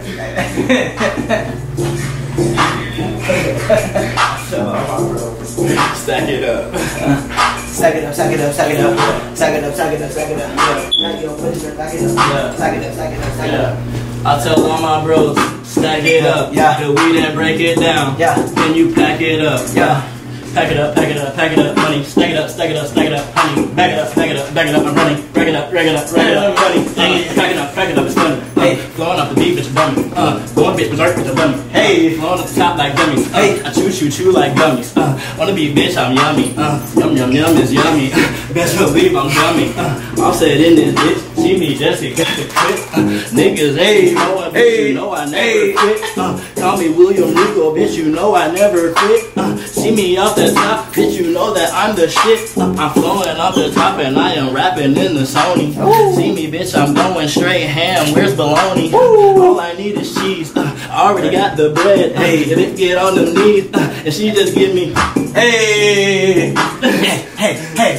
Stack it up. Stack it up, stack it up, stack it up. Stack it up, stack it up, stack it up. Stack it up, stack it up. Stack it up, stack it up, stack it up. I tell all my bros, stack it up. Yeah. The weed and break it down. Yeah. Then you pack it up. Yeah. Pack it up, pack it up, pack it up, money. Stack it up, stack it up, stack it up, honey. Back it up, back it up, back it up, I'm running. Rack it up, rack it up, rack it up, money. Pack it up, it's funny. Hey, flowing off the beat, bitch, bummy. Going bitch, berserk with the bummy. Hey, flowing off the top like gummies. Hey, I chew like gummies. Wanna be bitch, I'm yummy. Yum is yummy. Best believe I'm dummy. I'll say it in this bitch. See me, Jesse, got the quit. Niggas, hey, know what, bitch, you know I never quit. Call me William Regal, bitch, you know I never quit. See me off the top, bitch, you know that I'm the shit. I'm flowing off the top and I am rapping in the Sony. See me, bitch, I'm going straight ham. Where's bologna? All I need is cheese. I already got the bread. Hey, if it get on them knees, and she just give me, hey, hey.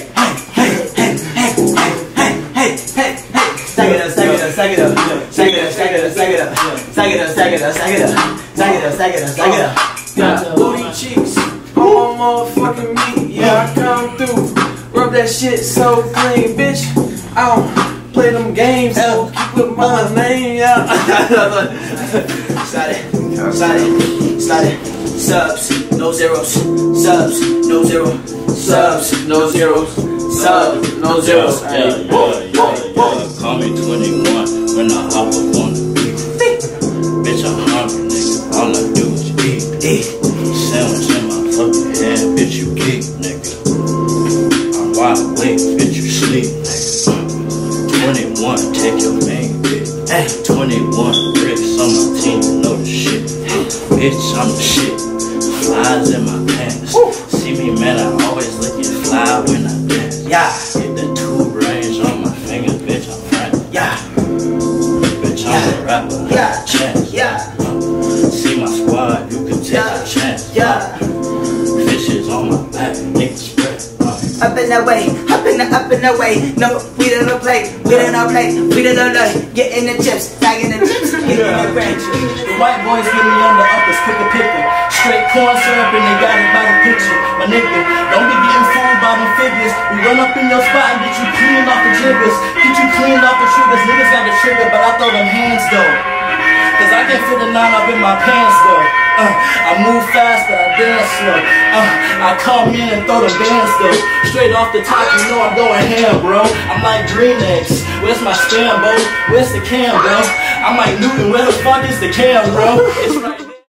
Stack it up, stack it up, stack it up. Stack it up, stack it up, stack it up. Stack it up, stack it up, stack it up. Stack it up, stack it up, stack it up. Got booty cheeks on motherfucking meat. Yeah, I come through. Rub that shit so clean, bitch. I don't play them games. So keep with my name, yeah. Slide it, slide it, slide it. Subs, no zeros. Subs, no zero. Subs, no zeros. Subs, no zeros. Yeah. Call me 21 when I hop up on the beat. Bitch, I'm hungry, nigga. All I do is eat. Sandwich in my fucking hand, bitch, you geek, nigga. I'm wide awake, bitch, you sleep, nigga. 21, take your main bitch. 21 bricks on my team, you know the shit. Bitch, I'm the shit. Flies in my pants. See me, man, I always looking fly when I dance. Yeah. Hit the tube range on my fingers, bitch, I'm frantic. Yeah. Bitch, I'm a rapper. Yeah. Chance. Yeah. See my squad, you can take a chance. Yeah. Fishes on my back, nigga spread. Up in that way, up in the way. No, we don't play, we don't play, we don't play. Get in the chips, bagging the chips, get in the ranch. The white boys get me on the uppers, quick a picker. Straight corn syrup and they got it by the picture. My nigga, don't be getting fooled by them figures. We run up in your spot and get you clean off the jiggers. Get you cleaned off the triggers. Niggas got the trigger, but I throw them hands though. Cause I can fit a 9 up in my pants though. I move fast but I dance slow. I come in and throw the bands though. Straight off the top, you know I'm going ham, bro. I'm like Green Eggs. Where's my spam, bro? Where's the cam, bro? I'm like Newton, where the fuck is the cam, bro? It's right